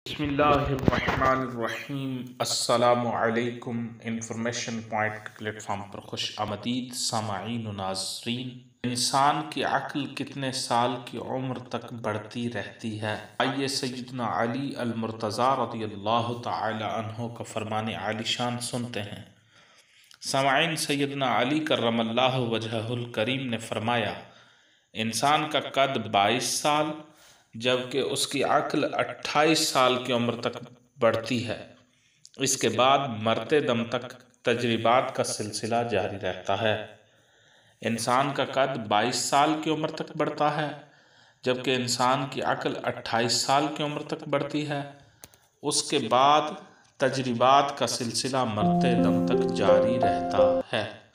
बिस्मिल्लाहिर्रहमानिर्रहीम। अस्सलामुअलैकुम। Information point के प्लेटफॉर्म पर खुश आमदीद सामाईन व नाज़रीन। इंसान की अक्ल कितने साल की उम्र तक बढ़ती रहती है? आइए सैयदना अली अल मुर्तज़ा रज़ियल्लाहु तआला अन्हु का फरमाने आलिशान सुनते हैं। सामाईन, सैयदना अली करमल्लाहु वजहुल करीम ने फरमाया, इंसान का कद 22 साल जबकि उसकी अक्ल 28 साल की उम्र तक बढ़ती है। इसके बाद मरते दम तक तजरीबात का सिलसिला जारी रहता है। इंसान का कद 22 साल की उम्र तक बढ़ता है जबकि इंसान की अक्ल 28 साल की उम्र तक बढ़ती है। उसके बाद तजरीबात का सिलसिला मरते दम तक जारी रहता है।